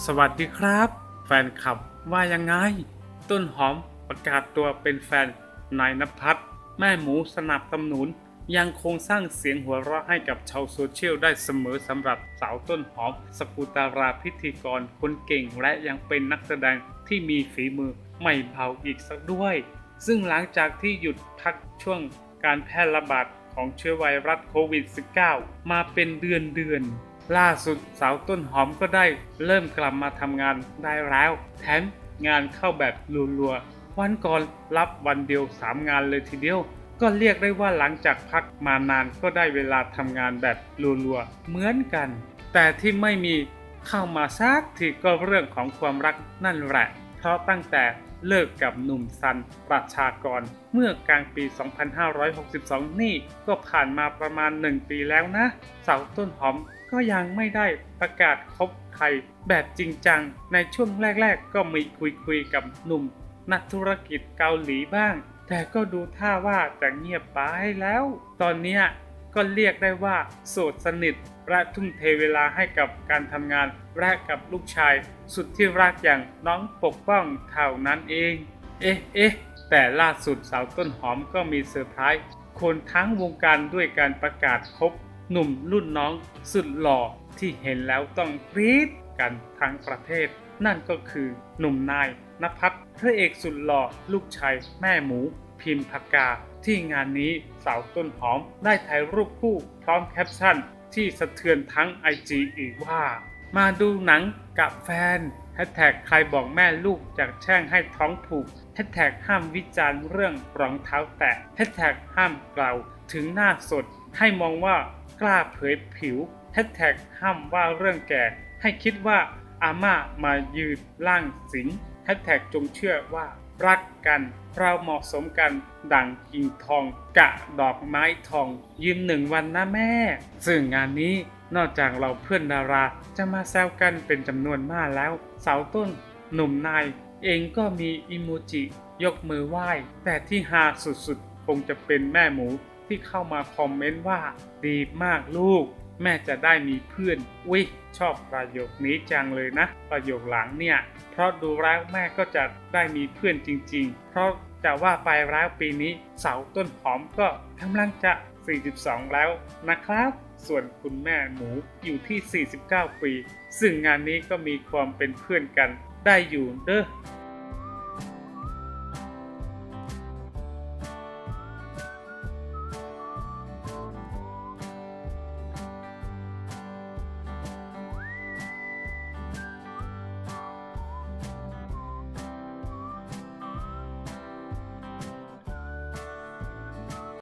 สวัสดีครับแฟนคลับว่ายังไงต้นหอมประกาศตัวเป็นแฟนนายณภัทรแม่หมูสนับสนุนยังคงสร้างเสียงหัวเราะให้กับชาวโซเชียลได้เสมอสำหรับสาวต้นหอมสกุลตาราพิธีกรคนเก่งและยังเป็นนักแสดงที่มีฝีมือไม่เบาอีกสักด้วยซึ่งหลังจากที่หยุดพักช่วงการแพร่ระบาดของเชื้อไวรัสโควิด -19 มาเป็นเดือนล่าสุดสาวต้นหอมก็ได้เริ่มกลับมาทำงานได้แล้วแถมงานเข้าแบบรัวๆวันก่อนรับวันเดียว3 งานเลยทีเดียวก็เรียกได้ว่าหลังจากพักมานานก็ได้เวลาทำงานแบบรัวๆเหมือนกันแต่ที่ไม่มีเข้ามาสักทีก็เรื่องของความรักนั่นแหละเพราะตั้งแต่เลิกกับหนุ่มซันประชากรเมื่อกลางปี 2562 นี่ก็ผ่านมาประมาณ1 ปีแล้วนะสาวต้นหอมก็ยังไม่ได้ประกาศคบใครแบบจริงจังในช่วงแรกๆก็มีคุยกับหนุ่มนักธุรกิจเกาหลีบ้างแต่ก็ดูท่าว่าจะเงียบไปแล้วตอนนี้ก็เรียกได้ว่าโสดสนิทและทุ่มเทเวลาให้กับการทำงานและกับลูกชายสุดที่รักอย่างน้องปกป้องเท่านั้นเองแต่ล่าสุดสาวต้นหอมก็มีเซอร์ไพรส์คนทั้งวงการด้วยการประกาศคบหนุ่มรุ่นน้องสุดหล่อที่เห็นแล้วต้องกรี๊ดกันทั้งประเทศนั่นก็คือหนุ่มนายณภัทรพระเอกสุดหล่อลูกชายแม่หมูพิมพากาที่งานนี้สาวต้นหอมได้ถ่ายรูปคู่พร้อมแคปชั่นที่สะเทือนทั้ง IG อีกว่ามาดูหนังกับแฟนแฮชแท็กใครบอกแม่ลูกจากแช่งให้ท้องผูกแฮชแท็กห้ามวิจารณ์เรื่องรองเท้าแตะแฮชแท็กห้ามกล่าวถึงหน้าสดให้มองว่ากล้าเผยผิวแฮชแท็กห้ามว่าเรื่องแก่ให้คิดว่าอาม่ามายืนร่างสิงแฮชแท็กจงเชื่อว่ารักกันเราเหมาะสมกันดั่งกิ่งทองกะดอกไม้ทองยืม1 วันนะแม่ซึ่งงานนี้นอกจากเราเพื่อนดาราจะมาแซวกันเป็นจำนวนมากแล้วสาวต้นหนุ่มนายเองก็มีอิโมจิยกมือไหว้แต่ที่ฮาสุดๆคงจะเป็นแม่หมูที่เข้ามาคอมเมนต์ว่าดีมากลูกแม่จะได้มีเพื่อนชอบประโยคนี้จังเลยนะประโยคหลังเนี่ยเพราะดูแล้วแม่ก็จะได้มีเพื่อนจริงๆเพราะจะว่าไปแล้วปีนี้สาวต้นหอมก็กำลังจะ42แล้วนะครับส่วนคุณแม่หมูอยู่ที่49 ปีซึ่งงานนี้ก็มีความเป็นเพื่อนกันได้อยู่เด้อ